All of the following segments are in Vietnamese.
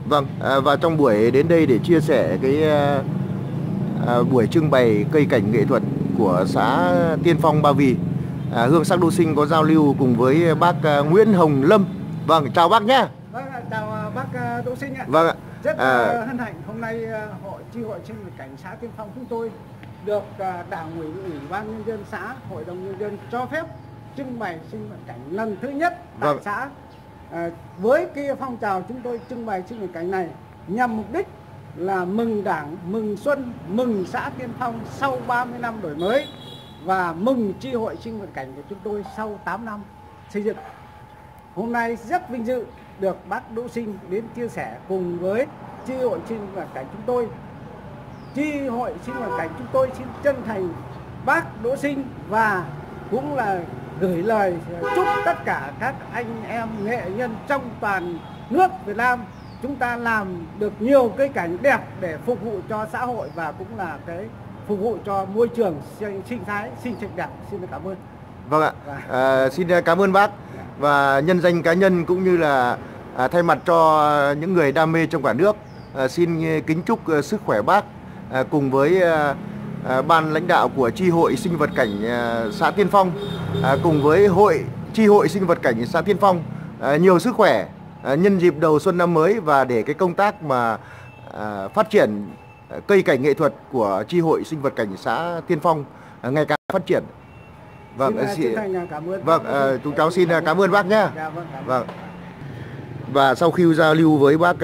Vâng, và trong buổi đến đây để chia sẻ cái buổi trưng bày cây cảnh nghệ thuật của xã Tiên Phong Ba Vì, Hương Sắc Đô Sinh có giao lưu cùng với bác Nguyễn Hồng Lâm. Vâng, chào bác nhé. Vâng, chào bác Đỗ Sinh ạ. Vâng ạ. Rất hân hạnh hôm nay chi hội sinh vật cảnh xã Tiên Phong chúng tôi được Đảng ủy, Ủy ban nhân dân xã, Hội đồng nhân dân cho phép trưng bày sinh vật cảnh lần thứ nhất tại xã. Với cái phong trào chúng tôi trưng bày sinh vật cảnh này nhằm mục đích là mừng Đảng, mừng xuân, mừng xã Tiên Phong sau 30 năm đổi mới và mừng chi hội sinh vật cảnh của chúng tôi sau 8 năm xây dựng. Hôm nay rất vinh dự được bác Đỗ Sinh đến chia sẻ cùng với chi hội sinh vật cảnh chúng tôi. Chi hội sinh vật cảnh chúng tôi xin chân thành bác Đỗ Sinh và cũng là gửi lời chúc tất cả các anh em nghệ nhân trong toàn nước Việt Nam chúng ta làm được nhiều cây cảnh đẹp để phục vụ cho xã hội và cũng là cái phục vụ cho môi trường sinh thái sinh sạch đẹp. Xin cảm ơn. Vâng ạ. Xin cảm ơn bác, và nhân danh cá nhân cũng như là thay mặt cho những người đam mê trong cả nước, xin kính chúc sức khỏe bác cùng với ban lãnh đạo của chi hội sinh vật cảnh xã Tiên Phong cùng với chi hội sinh vật cảnh xã Tiên Phong nhiều sức khỏe nhân dịp đầu xuân năm mới, và để cái công tác mà phát triển cây cảnh nghệ thuật của chi hội sinh vật cảnh xã Tiên Phong ngày càng phát triển. Vâng, cảm ơn. Vâng, chúng cháu xin cảm ơn bác nhé. Vâng. Và sau khi giao lưu với bác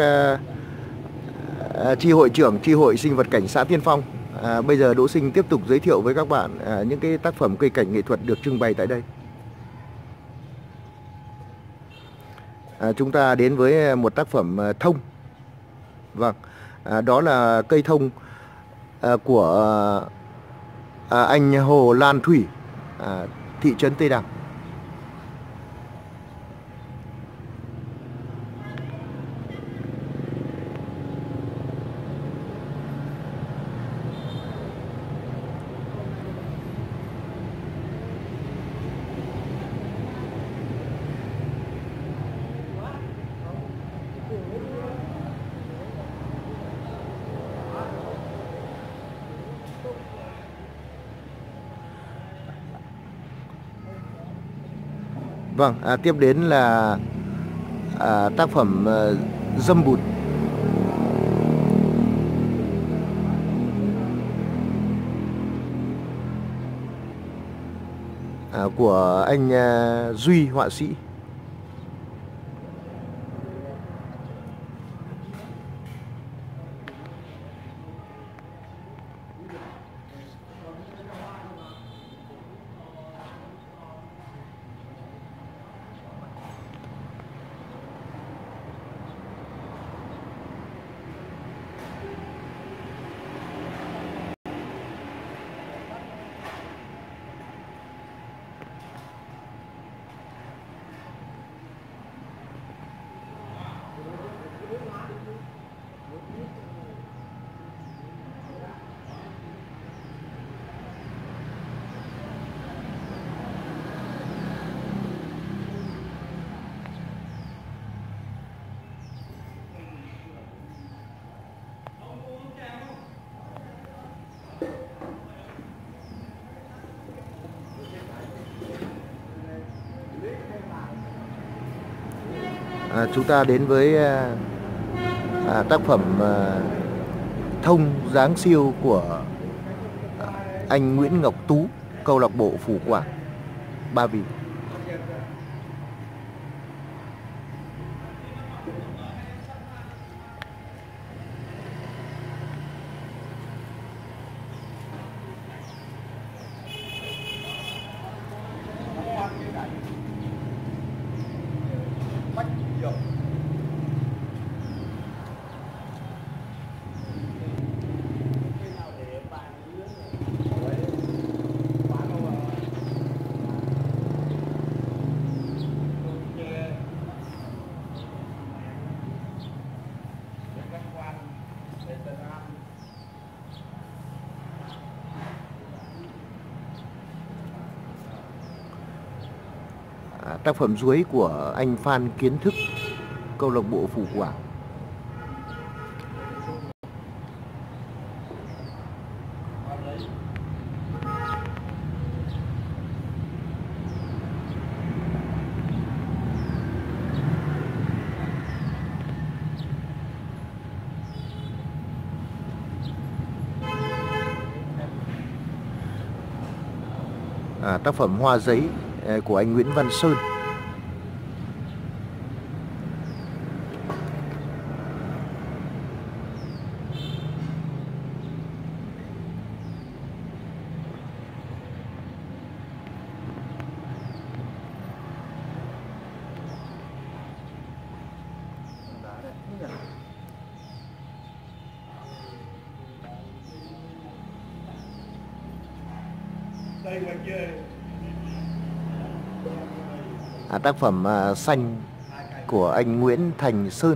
chi hội trưởng chi hội sinh vật cảnh xã Tiên Phong, bây giờ Đỗ Sinh tiếp tục giới thiệu với các bạn những cái tác phẩm cây cảnh nghệ thuật được trưng bày tại đây. Chúng ta đến với một tác phẩm thông. Vâng, đó là cây thông của anh Hồ Lan Thủy, thị trấn Tây Đằng. Vâng, tiếp đến là tác phẩm Dâm Bụt của anh Duy, họa sĩ. Chúng ta đến với tác phẩm Thông Giáng Siêu của anh Nguyễn Ngọc Tú, câu lạc bộ Phủ Quảng, Ba Vì. Tác phẩm Duối của anh Phan Kiến Thức, câu lạc bộ Phủ Quảng. tác phẩm Hoa Giấy của anh Nguyễn Văn Sơn. Tác phẩm Xanh của anh Nguyễn Thành Sơn.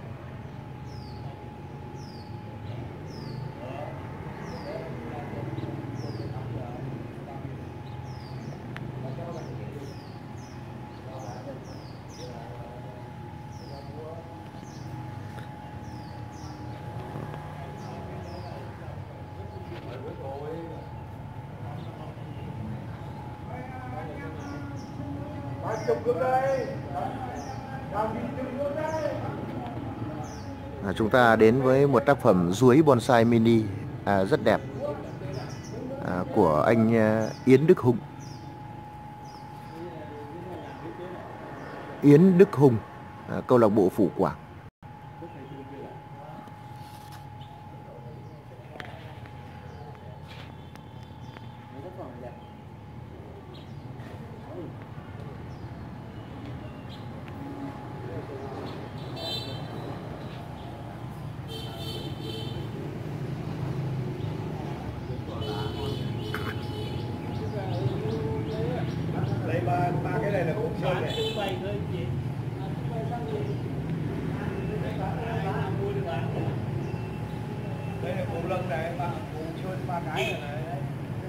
Chúng ta đến với một tác phẩm Ruối bonsai mini rất đẹp của anh Yến Đức Hùng. Yến Đức Hùng, câu lạc bộ Phủ Quảng. Ba cái này là cũng sơn này. Đây là củ lân này, củ sơn 3 cái này.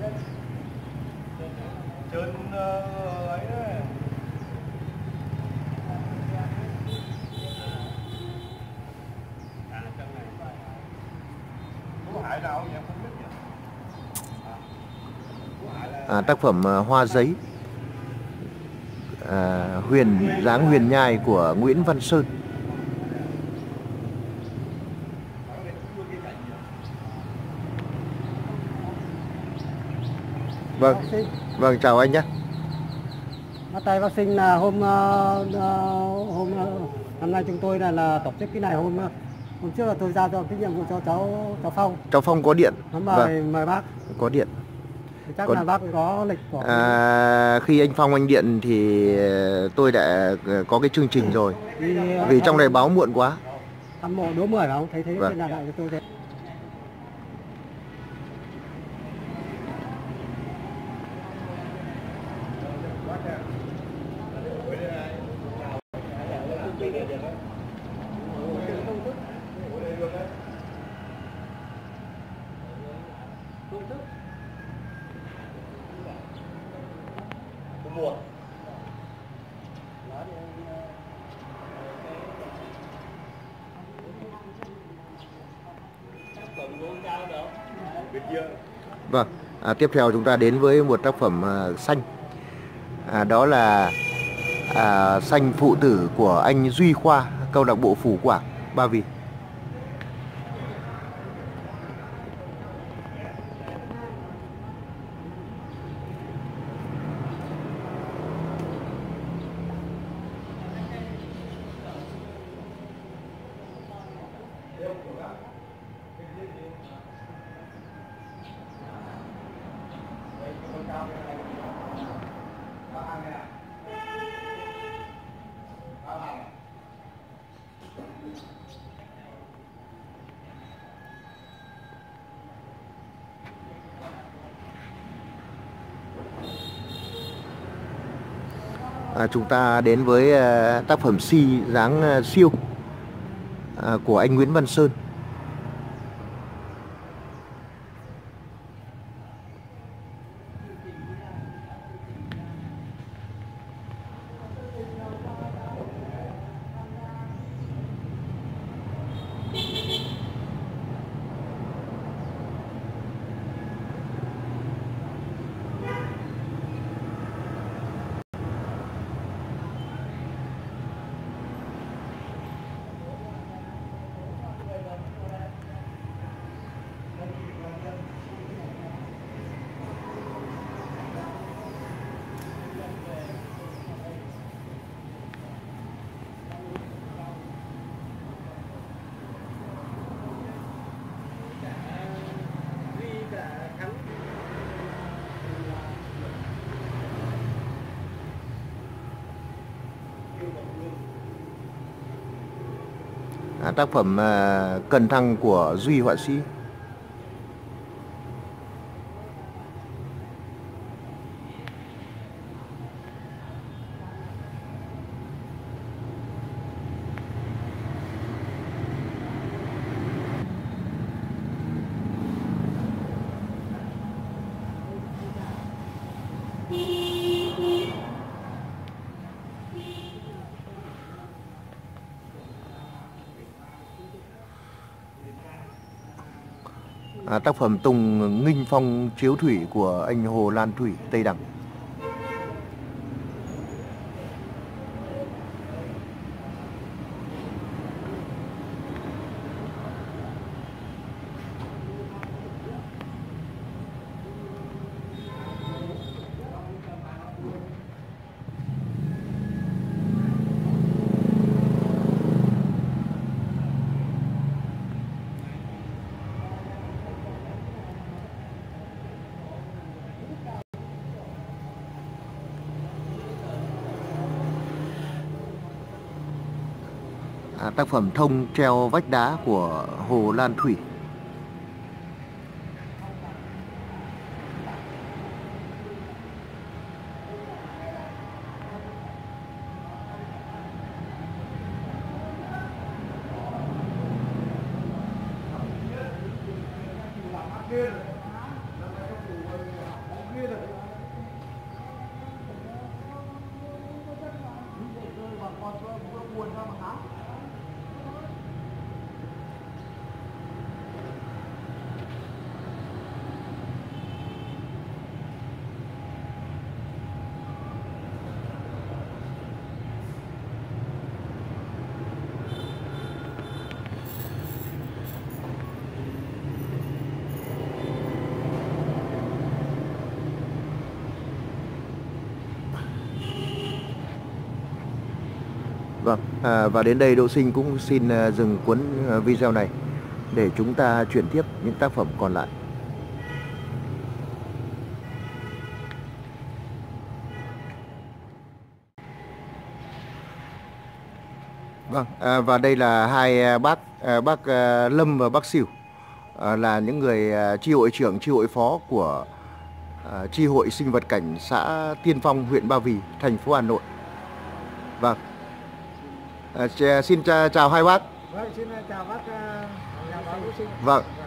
Sơn ấy đấy. Củ hải nào em không biết nhỉ? Tác phẩm Hoa Giấy, dáng huyền nhai của Nguyễn Văn Sơn. Vâng, chào anh nhé. Bắt tay vaccine là hôm năm nay chúng tôi là tổ chức cái này hôm trước là tôi giao cho cái nhiệm vụ cho cháu Phong. Cháu Phong có điện. Mời bác. Có điện. Thì chắc là bác có lịch của... Khi anh Phong anh điện thì tôi đã có cái chương trình rồi. Vì trong này báo muộn quá. Thăm mộ đố 10 phải không? Thấy thế là lại cho tôi thế. Mùa. Vâng, tiếp theo chúng ta đến với một tác phẩm xanh. Đó là Xanh Phụ Tử của anh Duy Khoa, câu lạc bộ Phủ Quảng, Ba Vì. Chúng ta đến với tác phẩm Si dáng siêu của anh Nguyễn Văn Sơn. Tác phẩm Cần Thăng của Duy họa sĩ. Tác phẩm Tùng Nghinh Phong Chiếu Thủy của anh Hồ Lan Thủy, Tây Đằng. Tác phẩm Thông Treo Vách Đá của Hồ Lan Thủy. Vâng, và đến đây Đỗ Sinh cũng xin dừng cuốn video này để chúng ta chuyển tiếp những tác phẩm còn lại. Vâng, và đây là hai bác Lâm và bác Sỉu, là những người chi hội trưởng, chi hội phó của chi hội sinh vật cảnh xã Tiên Phong, huyện Ba Vì, thành phố Hà Nội. Vâng. Xin chào hai bác. Vâng, xin chào bác, chào bác Đỗ Sinh. Vâng,